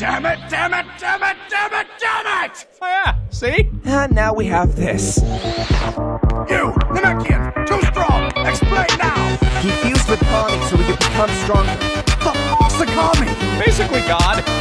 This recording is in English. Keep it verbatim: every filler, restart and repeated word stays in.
Damn it, damn it, damn it, damn it, damn it! Oh yeah, see? And now we have this. You, Namekian, too strong! Explain now! He fused with Kami so he could become stronger. The f***'s the Kami? Basically God.